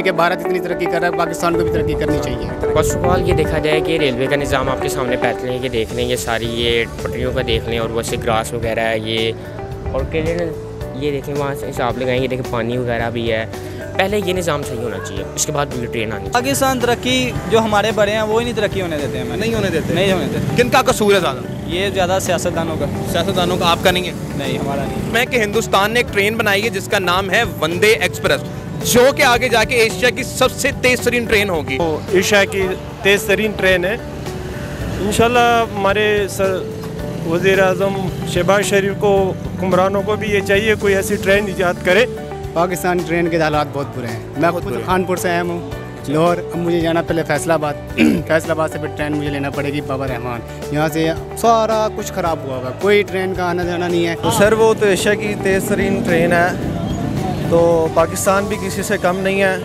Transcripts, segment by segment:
कि भारत इतनी तरक्की कर रहा है, पाकिस्तान को भी तरक्की करनी चाहिए। फर्स्ट ऑफ ऑल ये देखा जाए कि रेलवे का निज़ाम आपके सामने बैठ लें, ये देख लें, ये सारी ये पटरियों का देख लें और वैसे ग्रास वगैरह है ये, और ये देखें वहाँ से हिसाब लगाएंगे, देखें पानी वगैरह भी है। पहले ये निज़ाम सही होना चाहिए, उसके बाद बुलेट ट्रेन आनी चाहिए। पाकिस्तान तरक्की जो हमारे बड़े हैं वो ही नहीं तरक्की होने देते हैं। नहीं होने देते। नहीं होने देते। किनका कसूर है ज़्यादा? ये ज़्यादा सियासतदानों का। सियासतदानों का, आपका नहीं है? नहीं, हमारा नहीं। मैं कि हिंदुस्तान ने एक ट्रेन बनाई है जिसका नाम है वंदे एक्सप्रेस, जो कि आगे जाके एशिया की सबसे तेज तरीन ट्रेन होगी। एशिया की तेज़ तरीन ट्रेन है। इंशाल्लाह हमारे वज़ीर-ए-आज़म शहबाज शरीफ को, हुक्मरानों को भी ये चाहिए कोई ऐसी ट्रेन इजाद करे। पाकिस्तान ट्रेन के हालात बहुत बुरे हैं। मैं खुद खानपुर से आया हूँ, लाहौर। अब मुझे जाना पहले फैसलाबाद, फैसलाबाद से फिर ट्रेन मुझे लेना पड़ेगी बाबा रहमान। यहाँ से सारा कुछ ख़राब हुआ हुआ, कोई ट्रेन का आना जाना नहीं है। तो सर वो तो एशिया की तेज़ तरीन ट्रेन है, तो पाकिस्तान भी किसी से कम नहीं है।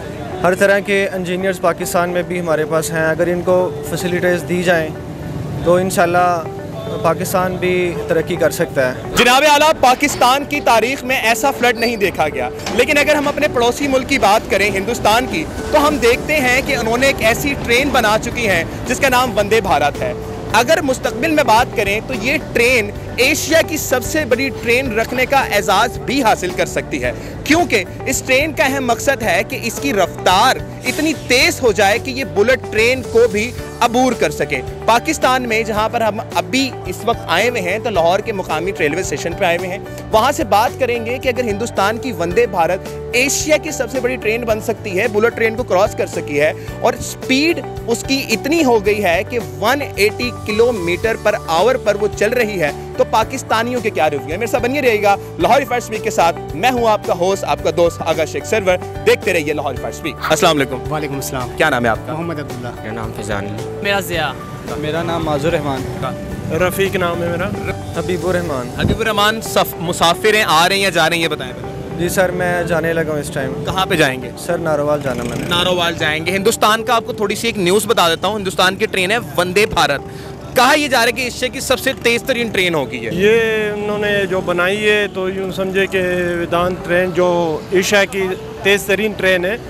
हर तरह के इंजीनियर्स पाकिस्तान में भी हमारे पास हैं। अगर इनको फैसिलिटीज़ दी जाएँ तो इंशाल्लाह पाकिस्तान भी तरक्की कर सकता है। जनाब आला, पाकिस्तान की तारीख में ऐसा फ्लड नहीं देखा गया, लेकिन अगर हम अपने पड़ोसी मुल्क की बात करें हिंदुस्तान की, तो हम देखते हैं कि उन्होंने एक ऐसी ट्रेन बना चुकी है जिसका नाम वंदे भारत है। अगर मुस्तकबिल में बात करें तो ये ट्रेन एशिया की सबसे बड़ी ट्रेन रखने का एजाज़ भी हासिल कर सकती है, क्योंकि इस ट्रेन का अहम मकसद है कि इसकी रफ्तार इतनी तेज़ हो जाए कि ये बुलेट ट्रेन को भी अबूर कर सके। पाकिस्तान में जहां पर हम अभी इस वक्त आए हुए हैं, तो लाहौर के मुकामी रेलवे स्टेशन पर आए हुए हैं। वहां से बात करेंगे कि अगर हिंदुस्तान की वंदे भारत एशिया की सबसे बड़ी ट्रेन बन सकती है, बुलेट ट्रेन को क्रॉस कर सकी है, और स्पीड उसकी इतनी हो गई है कि 180 किलोमीटर पर आवर पर वो चल रही है, तो पाकिस्तानियों के क्या रिव्यू है। मेरे साथ बनिए रहिएगा लाहौरी फास्ट वीक के साथ। मैं हूं आपका होस्ट, आपका दोस्त आगा शेख सरवर। देखते रहिए लाहौरी फास्ट वीक। अस्सलाम वालेकुम। वालेकुम अस्सलाम। क्या नाम है आपका? मोहम्मद अब्दुल्ला। मेरा नाम फैजान अली। मेरा ज़िया। मेरा नाम माजुर रहमान। रफ़ीक नाम है मेरा। हबीबुर रहमान। हबीबुर रहमान, मुसाफिर हैं, आ रहे हैं या जा रहे हैं, ये बताएं। जी सर, मैं जाने लगा हूँ इस टाइम। कहाँ पे जाएंगे? सर नारोवाल जाना मैंने। नारोवाल जाएंगे। हिंदुस्तान का आपको थोड़ी सी एक न्यूज़ बता देता हूँ। हिंदुस्तान की ट्रेन है वंदे भारत। कहा ये जा रहा है कि एशिया की सबसे तेज तरीन ट्रेन होगी ये उन्होंने जो बनाई है, तो यूँ समझे कि वेदांत ट्रेन जो एशिया की तेज़ तरीन ट्रेन है।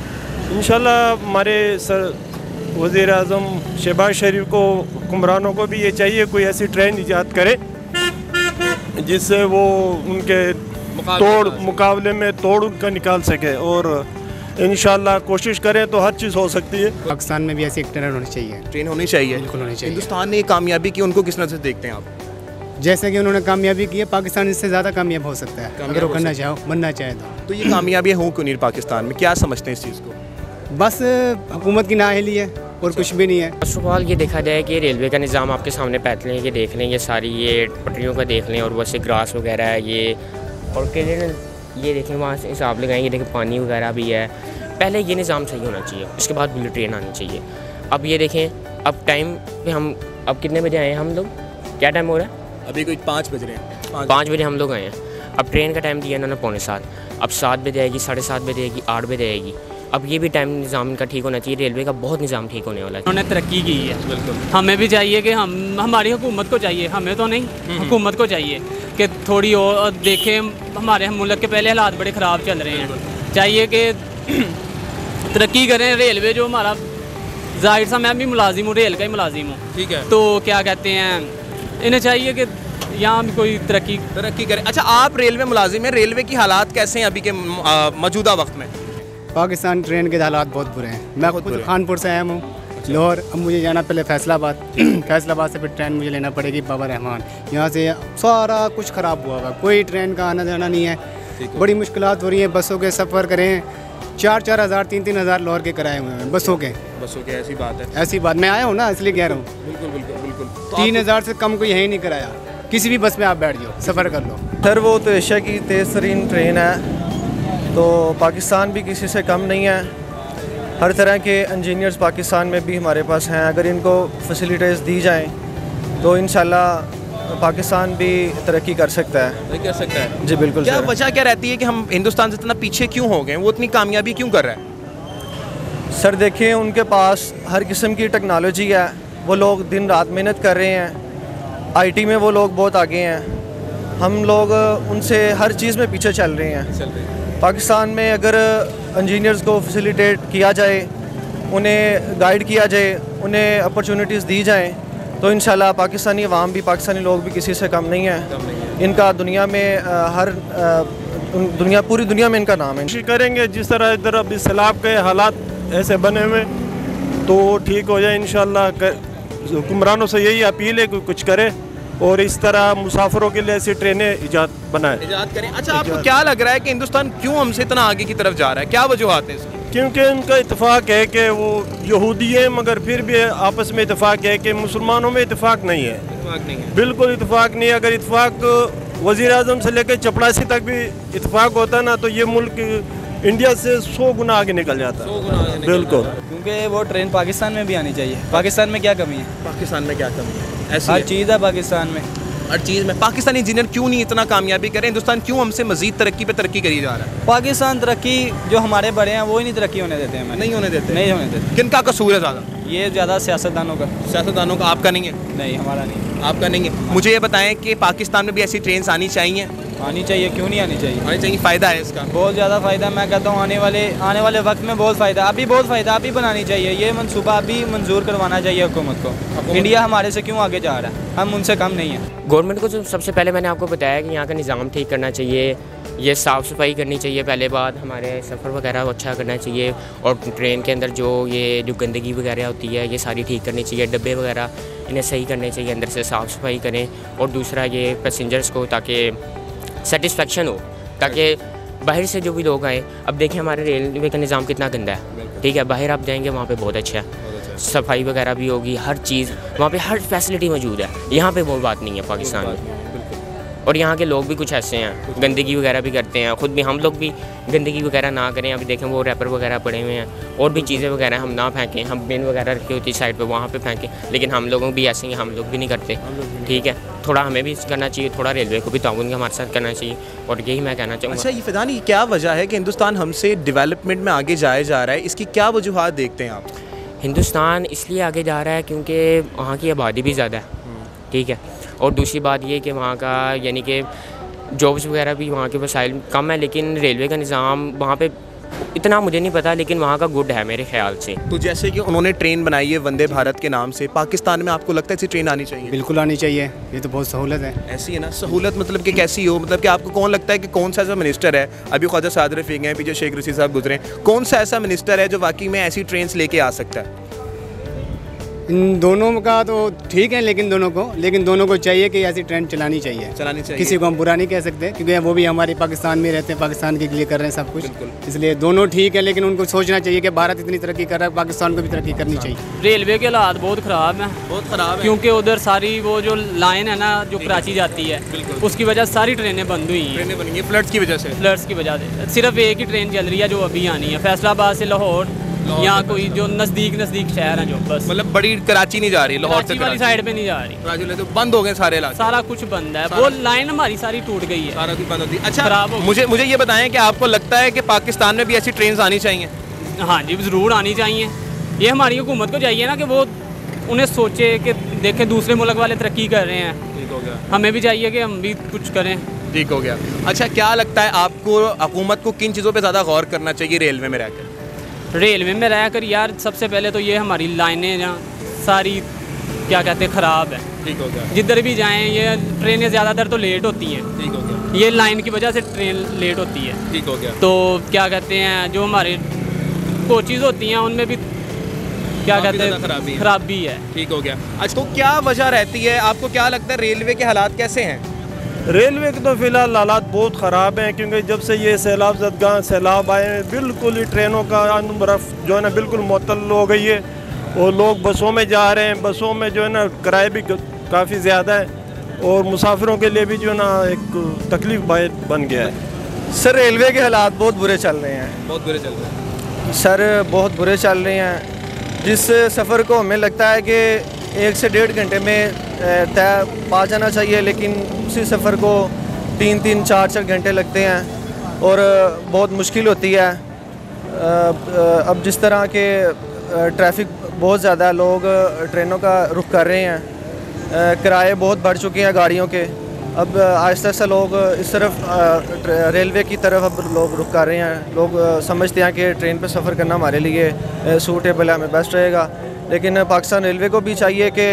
इंशाल्लाह हमारे वज़ीर-ए-आज़म शहबाज शरीफ को, हुक्मरानों को भी ये चाहिए कोई ऐसी ट्रेन इजाद करे जिससे वो उनके मुकाबले में तोड़ उनका निकाल सके, और इंशाल्लाह कोशिश करें तो हर चीज़ हो सकती है। पाकिस्तान में भी ऐसी एक ट्रेन होनी चाहिए। ट्रेन होनी चाहिए, बिल्कुल होनी चाहिए। हिंदुस्तान ने ये कामयाबी की, उनको किस नज़र से देखते हैं आप? जैसे कि उन्होंने कामयाबी की है, पाकिस्तान इससे ज़्यादा कामयाब हो सकता है अगर वो करना चाहो, बनना चाहे तो। ये कामयाबी हो क्यों नहीं पाकिस्तान में? क्या समझते हैं इस चीज़ को? बस हुकूमत की नाअहली है और कुछ भी नहीं है। फर्स्ट ऑफ ऑल ये देखा जाए कि रेलवे का निज़ाम आपके सामने बैठ लें, ये देख लें, ये सारी ये पटरियों का देख लें और वैसे ग्रास वगैरह है ये, और ये देखें वहाँ से हिसाब लगाएंगे, देखें पानी वगैरह भी है। पहले ये निज़ाम सही होना चाहिए, उसके बाद बुलेट ट्रेन आनी चाहिए। अब ये देखें, अब टाइम पे हम अब कितने बजे आए हैं हम लोग? क्या टाइम हो रहा है? अभी कोई 5 बज रहे हैं। 5 बजे हम लोग आए हैं। अब ट्रेन का टाइम दिया इन्होंने 6:45। अब 7 बजे आएगी, 7:30 बजे आएगी, 8 बजे आएगी। अब ये भी टाइम निज़ाम इनका ठीक होना चाहिए। रेलवे का बहुत निज़ाम ठीक होने वाला है। उन्होंने तरक्की की है, बिल्कुल। हमें भी चाहिए कि हमारी हुकूमत को चाहिए, हमें तो नहीं, हुकूमत को चाहिए कि थोड़ी और देखें। हमारे मुल्क के पहले हालात बड़े ख़राब चल रहे हैं, चाहिए कि तरक्की करें। रेलवे जो हमारा, जाहिर सा मैं भी मुलाजिम हूँ, रेल का ही मुलाजिम हूँ, ठीक है, तो क्या कहते हैं, इन्हें चाहिए कि यहाँ भी कोई तरक्की करें। अच्छा, आप रेलवे मुलाजिम हैं, रेलवे की हालात कैसे हैं अभी के मौजूदा वक्त में? पाकिस्तान ट्रेन के हालात बहुत बुरे हैं। मैं खुद खानपुर से आया हूँ, लाहौर। अब मुझे जाना पहले फैसलाबाद, फैसलाबाद से फिर ट्रेन मुझे लेना पड़ेगी बाबा रहमान। यहाँ से सारा कुछ ख़राब हुआ हुआ, कोई ट्रेन का आना जाना नहीं है। बड़ी मुश्किलात हो रही हैं। बसों के सफ़र करें 4-4 हज़ार 3-3 हज़ार लाहौर के किराए हुए हैं बसों के। ऐसी बात है, ऐसी बात। मैं आया हूँ ना, इसलिए कह रहा हूँ। बिल्कुल। 3,000 से कम को यही नहीं कराया। किसी भी बस में आप बैठ जाओ, सफ़र कर लो। सर वो तो एशिया की तेज़ तरीन ट्रेन है, तो पाकिस्तान भी किसी से कम नहीं है। हर तरह के इंजीनियर्स पाकिस्तान में भी हमारे पास हैं। अगर इनको फैसिलिटीज़ दी जाएँ तो इंशाल्लाह पाकिस्तान भी तरक्की कर सकता है। जी बिल्कुल। क्या वजह क्या रहती है कि हम हिंदुस्तान से इतना पीछे क्यों हो गए? वो इतनी कामयाबी क्यों कर रहा है? सर देखिए, उनके पास हर किस्म की टेक्नोलॉजी है, वो लोग दिन रात मेहनत कर रहे हैं। आईटी में वो लोग बहुत आगे हैं, हम लोग उनसे हर चीज़ में पीछे चल रहे हैं। पाकिस्तान में अगर इंजीनियर्स को फैसिलिटेट किया जाए, उन्हें गाइड किया जाए, उन्हें अपॉर्चुनिटीज़ दी जाएं, तो इंशाल्लाह पाकिस्तानी अवाम भी, पाकिस्तानी लोग भी किसी से कम नहीं है। इनका दुनिया में पूरी दुनिया में इनका नाम है। कोशिश करेंगे जिस तरह इधर अभी सैलाब के हालात ऐसे बने हुए तो ठीक हो जाए इंशाल्लाह। हुक्मरानों से यही अपील है कि कुछ करे और इस तरह मुसाफिरों के लिए ऐसी ट्रेनें इजाद करें। अच्छा, आपको क्या लग रहा है कि हिंदुस्तान क्यों हमसे इतना आगे की तरफ जा रहा है? क्या वजूहत है इसकी? क्योंकि उनका इत्तेफाक है कि वो यहूदी है, मगर फिर भी आपस में इत्तेफाक है कि मुसलमानों में इत्तेफाक नहीं है। बिल्कुल इत्तेफाक नहीं है। अगर इत्तेफाक वज़ीर आज़म से लेकर चपड़ासी तक भी इत्तेफाक होता ना तो ये मुल्क इंडिया से 100 गुना आगे निकल जाता। बिल्कुल, क्योंकि वो ट्रेन पाकिस्तान में भी आनी चाहिए। पाकिस्तान में क्या कमी है? पाकिस्तान में क्या कमी है? हर चीज़ है पाकिस्तान में, हर चीज़ में। पाकिस्तानी इंजीनियर क्यों नहीं इतना कामयाबी करें? हिंदुस्तान क्यों हमसे मजीद तरक्की पे तरक्की करी जा रहा है? पाकिस्तान तरक्की जो हमारे बड़े हैं वो ही नहीं तरक्की होने देते हैं। नहीं होने देते। नहीं होने देते। किनका कसूर है ज़्यादा? ये ज़्यादा सियासतदानों का। सियासतदानों का। आपका नहीं है? नहीं, हमारा नहीं। आपका नहीं है। मुझे ये बताएं कि पाकिस्तान में भी ऐसी ट्रेन आनी चाहिए? आनी चाहिए, क्यों नहीं आनी चाहिए? आनी चाहिए। फ़ायदा है इसका? बहुत ज़्यादा फ़ायदा। मैं कहता हूँ आने वाले वक्त में बहुत फ़ायदा। अभी बहुत फ़ायदा, अभी बनानी चाहिए। ये मनसूबा अभी मंजूर करवाना चाहिए हुकूमत को। इंडिया हमारे से क्यों आगे जा रहा है? हम उनसे कम नहीं हैं। गवर्नमेंट को सबसे पहले मैंने आपको बताया कि यहाँ का निज़ाम ठीक करना चाहिए, ये साफ़ सफाई करनी चाहिए पहले बात, हमारे सफ़र वगैरह अच्छा करना चाहिए और ट्रेन के अंदर जो गंदगी वगैरह होती है ये सारी ठीक करनी चाहिए, डब्बे वगैरह इन्हें सही करने चाहिए, अंदर से साफ़ सफाई करें। और दूसरा ये पैसेंजर्स को ताकि सेटिस्फेक्शन हो, ताकि बाहर से जो भी लोग आए, अब देखें हमारे रेलवे का निज़ाम कितना गंदा है, ठीक है, बाहर आप जाएंगे वहाँ पे बहुत अच्छा है, सफाई वगैरह भी होगी, हर चीज़ वहाँ पे हर फैसिलिटी मौजूद है। यहाँ पे वो बात नहीं है पाकिस्तान में। और यहाँ के लोग भी कुछ ऐसे हैं, गंदगी वगैरह भी करते हैं, ख़ुद भी हम लोग भी गंदगी वगैरह ना करें। अभी देखें वो रैपर वगैरह पड़े हुए हैं और भी चीज़ें वगैरह हम ना फेंकें, हम बिन वगैरह रखी होती साइड पे वहाँ पे फेंकें, लेकिन हम लोगों भी ऐसे ही हम लोग भी नहीं करते, ठीक है। थोड़ा हमें भी करना चाहिए, थोड़ा रेलवे को भी ताउन हमारे साथ करना चाहिए और यही मैं कहना चाहूँगा। अच्छा, ये फ़िदानी क्या वजह है कि हिंदुस्तान हमसे डेवलपमेंट में आगे जाया जा रहा है? इसकी क्या वजूहत देखते हैं आप? हिंदुस्तान इसलिए आगे जा रहा है क्योंकि वहाँ की आबादी भी ज़्यादा है, ठीक है, और दूसरी बात ये कि वहाँ का यानी कि जॉब्स वगैरह भी वहाँ के वसाइल कम है, लेकिन रेलवे का निज़ाम वहाँ पे इतना मुझे नहीं पता, लेकिन वहाँ का गुड है मेरे ख्याल से। तो जैसे कि उन्होंने ट्रेन बनाई है वंदे भारत के नाम से, पाकिस्तान में आपको लगता है ऐसी ट्रेन आनी चाहिए? बिल्कुल आनी चाहिए, ये तो बहुत सहूलत है। ऐसी है ना सहूलत, मतलब कि कैसी हो, मतलब कि आपको कौन लगता है कि कौन सा ऐसा मिनिस्टर है, अभी ख्वाजा साद रफ़ीक हैं, पीछे शेख रशीद साहब गुजरे, कौन सा ऐसा मिनिस्टर है जो वाकई में ऐसी ट्रेन लेके आ सकता है? इन दोनों का तो ठीक है, लेकिन दोनों को चाहिए कि ऐसी ट्रेन चलानी चाहिए। किसी को हम बुरा नहीं कह सकते क्योंकि वो भी हमारे पाकिस्तान में रहते हैं, पाकिस्तान के लिए कर रहे हैं सब कुछ, इसलिए दोनों ठीक है। लेकिन उनको सोचना चाहिए कि भारत इतनी तरक्की कर रहा है, पाकिस्तान को भी तरक्की करनी चाहिए। रेलवे के हालात बहुत ख़राब हैं, बहुत ख़राब है, क्योंकि उधर सारी वो जो लाइन है ना जो कराची जाती है, उसकी वजह से सारी ट्रेनें बंद हुई हैं। ट्रेनें बनी हैं फ्लड्स की वजह से। फ्लड्स की वजह से सिर्फ एक ही ट्रेन चल रही है जो अभी आनी है, फैसलाबाद से लाहौर, यहाँ कोई जो नज़दीक शहर हैं जो, बस मतलब बड़ी कराची नहीं जा रही, लाहौर से वाली साइड पे नहीं जा रही, कराची तो बंद हो गए सारे इलाके, सारा कुछ बंद है, वो लाइन हमारी सारी टूट गई है, सारा कुछ बंद होती है। अच्छा, मुझे ये बताएं कि आपको लगता है कि पाकिस्तान में भी ऐसी ट्रेन आनी चाहिए? हाँ जी, ज़रूर आनी चाहिए। ये हमारी हुकूमत को चाहिए ना कि वो उन्हें सोचे कि देखें दूसरे मुल्क वाले तरक्की कर रहे हैं, ठीक हो गया, हमें भी चाहिए कि हम भी कुछ करें, ठीक हो गया। अच्छा, क्या लगता है आपको हुकूमत को किन चीज़ों पे ज़्यादा गौर करना चाहिए रेलवे में रहकर? रेलवे में रहकर यार सबसे पहले तो ये हमारी लाइनें ना सारी क्या कहते हैं ख़राब है, ठीक हो गया, जिधर भी जाएं ये ट्रेनें ज़्यादातर तो लेट होती हैं, ठीक हो गया, ये लाइन की वजह से ट्रेन लेट होती है, ठीक हो गया। तो क्या कहते हैं जो हमारे कोचेज़ होती हैं उनमें भी क्या कहते हैं खराबी है, ठीक हो गया। अच्छा, तो क्या वजह रहती है, आपको क्या लगता है रेलवे के हालात कैसे हैं? रेलवे के तो फ़िलहाल हालात बहुत ख़राब हैं, क्योंकि जब से ये सैलाब आए हैं बिल्कुल ही ट्रेनों का बर्फ़ जो है ना बिल्कुल मुअत्तल हो गई है, और लोग बसों में जा रहे हैं, बसों में जो है ना किराए भी काफ़ी ज़्यादा है और मुसाफिरों के लिए भी जो है ना एक तकलीफ बन गया है। सर, रेलवे के हालात बहुत बुरे चल रहे हैं, बहुत बुरे चल रहे हैं सर, बहुत बुरे चल रहे हैं। जिस सफ़र को हमें लगता है कि 1 से 1.5 घंटे में तय पा जाना चाहिए, लेकिन उसी सफ़र को 3-3, 4-4 घंटे लगते हैं और बहुत मुश्किल होती है। अब जिस तरह के ट्रैफिक बहुत ज़्यादा, लोग ट्रेनों का रुख कर रहे हैं, किराए बहुत बढ़ चुके हैं गाड़ियों के। अब आहिस्ता आहिस्ता लोग इस तरफ रेलवे की तरफ अब लोग रुख कर रहे हैं। लोग समझते हैं कि ट्रेन पे सफ़र करना हमारे लिए सूटेबल है, हमें बेस्ट रहेगा। लेकिन पाकिस्तान रेलवे को भी चाहिए कि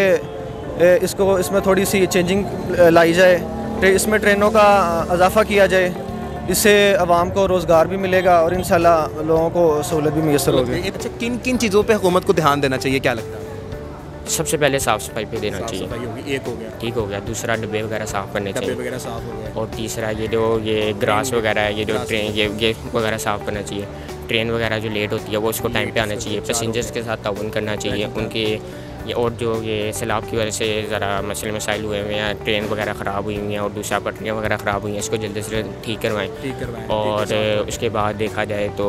इसमें थोड़ी सी चेंजिंग लाई जाए, इसमें ट्रेनों का इजाफा किया जाए। इससे आवाम को रोज़गार भी मिलेगा और इंशाल्लाह लोगों को सहूलत भी मैसर होगी। अच्छा, किन किन चीज़ों पे हुकूमत को ध्यान देना चाहिए, क्या लगता है? सबसे पहले साफ़ सफाई पे देना चाहिए, होगी, एक हो गया, ठीक हो गया। दूसरा डब्बे वगैरह साफ़ करने डब्बे चाहिए, वगैरह साफ हो गए। और तीसरा ये ग्रास वगैरह है, ये जो ट्रेन ये वगैरह साफ़ करना चाहिए। ट्रेन वगैरह जो लेट होती है वो उसको टाइम पे आना चाहिए। पैसेंजर्स के साथ ताउन करना चाहिए उनके ये, और जो ये सैलाब की वजह से ज़रा मसले मसाइल हुए हुए हैं, ट्रेन वगैरह ख़राब हुई हुई हैं और दूसरा पटरियाँ वगैरह ख़राब हुई हैं, इसको जल्दी से ठीक करवाएं। और उसके बाद देखा जाए तो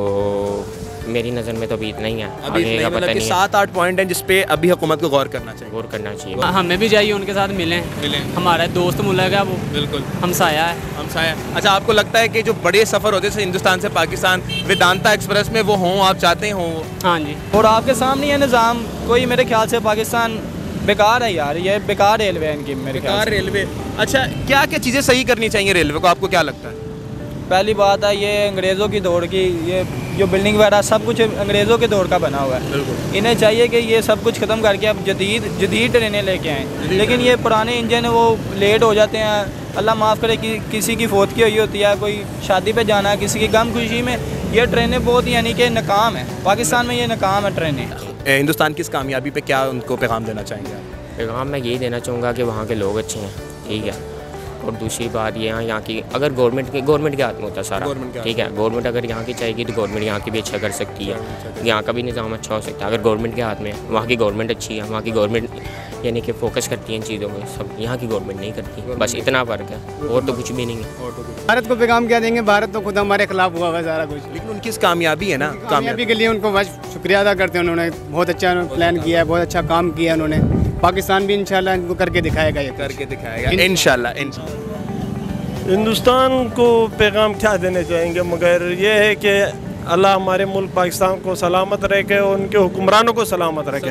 मेरी नज़र में तो अभी इतना ही है, अभी आगे का पता नहीं है। 7-8 पॉइंट हैं जिस पे अभी हुकूमत को गौर करना चाहिए। गौर करना चाहिए। हमें भी चाहिए उनके साथ मिलें। हमारा दोस्त मुल्क है, वो बिल्कुल हमसाया है। हमसाया। अच्छा, आपको लगता है कि जो बड़े सफ़र होते हैं हिंदुस्तान से पाकिस्तान, वेदांता एक्सप्रेस में वो हों, आप चाहते हों? हाँ जी। और आपके सामने ये निज़ाम कोई मेरे ख्याल से पाकिस्तान बेकार है यार, ये बेकार रेलवे है इनकी मेरे ख्याल से। रेलवे। अच्छा, क्या क्या चीज़ें सही करनी चाहिए रेलवे को, आपको क्या लगता है? पहली बात है ये अंग्रेज़ों की दौड़ की, ये जो बिल्डिंग वगैरह सब कुछ अंग्रेज़ों के दौर का बना हुआ है। इन्हें चाहिए कि ये सब कुछ ख़त्म करके अब जदीद ट्रेनें लेके आएँ। लेकिन ये पुराने इंजन वो लेट हो जाते हैं। अल्लाह माफ़ करे कि किसी की फौतगी हुई होती है, कोई शादी पे जाना है, किसी की गम खुशी में, ये ट्रेनें बहुत यानी कि नाकाम है। पाकिस्तान में ये नाकाम है ट्रेनें। हिंदुस्तान की इस कामयाबी पे क्या उनको पैगाम देना चाहेंगे आप? पैगाम मैं यही देना चाहूँगा कि वहाँ के लोग अच्छे हैं, ठीक है। और दूसरी बात ये यहाँ की अगर गवर्नमेंट के हाथ में होता है सारा, ठीक है। गवर्नमेंट अगर यहाँ की चाहेगी तो गवर्नमेंट यहाँ की भी अच्छा कर सकती है, यहाँ का भी निज़ाम अच्छा हो सकता है अगर गवर्नमेंट के हाथ में। वहाँ की गवर्नमेंट अच्छी है, वहाँ की गवर्नमेंट यानी कि फोकस करती है इन चीज़ों में, सब यहाँ की गवर्नमेंट नहीं करती। बस इतना फ़र्क है और तो कुछ भी नहीं है। भारत को पैगाम क्या देंगे, भारत तो खुद हमारे खिलाफ हुआ हुआ सारा कुछ। लेकिन उनकी इस कामयाबी है ना, कामयाबी के लिए उनको बस शुक्रिया अदा करते हैं। उन्होंने बहुत अच्छा प्लान किया है, बहुत अच्छा काम किया उन्होंने। पाकिस्तान भी इंशाल्लाह इनको करके दिखाएगा, ये करके दिखाएगा इंशाल्लाह। हिंदुस्तान को पैगाम क्या देने चाहेंगे, मगर ये है कि अल्लाह हमारे मुल्क पाकिस्तान को सलामत रखे और उनके हुक्मरानों को सलामत रखे।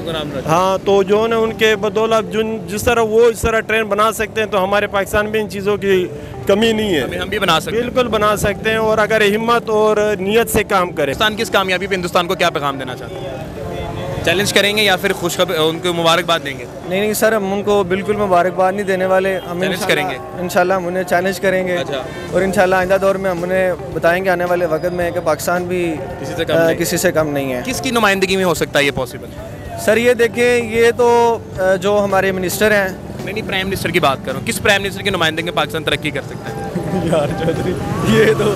हाँ, तो जो है उनके बदौलत जिस तरह वो इस तरह ट्रेन बना सकते हैं तो हमारे पाकिस्तान में इन चीज़ों की कमी नहीं है। हम भी बना सकते हैं, बिल्कुल बना सकते हैं, और अगर हिम्मत और नीयत से काम करें। हिंदुस्तान की इस कामयाबी पे हिंदुस्तान को क्या पैगाम देना चाहते हैं? चैलेंज करेंगे या फिर खुशखबरी उनको मुबारकबाद देंगे? नहीं सर, हम उनको बिल्कुल मुबारकबाद नहीं देने वाले। हम चैलेंज करेंगे इंशाल्लाह, हम उन्हें चैलेंज करेंगे। अच्छा। और इंशाल्लाह आइंदा दौर में हम उन्हें बताएंगे आने वाले वक्त में कि पाकिस्तान भी किसी से कम नहीं है। किसकी नुमाइंदगी में हो सकता है ये पॉसिबल? सर ये देखिए, ये तो जो हमारे मिनिस्टर हैं। नहीं, प्राइम मिनिस्टर की बात करूँ, किस प्राइम मिनिस्टर की नुमाइंदगी में पाकिस्तान तरक्की कर सकता है? यार चौधरी, ये तो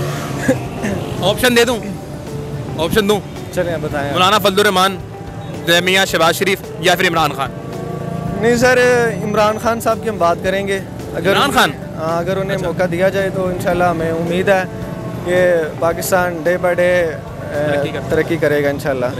ऑप्शन दे दूँ? ऑप्शन दूँ? चलें बताएं। मौलाना फजलुर रहमान, मियाँ शहबाज शरीफ या फिर इमरान खान? नहीं सर, इमरान खान साहब की हम बात करेंगे। अगर इमरान खान? अगर उन्हें मौका दिया जाए तो इंशाल्लाह हमें उम्मीद है कि पाकिस्तान डे बाय डे तरक्की करेगा इंशाल्लाह।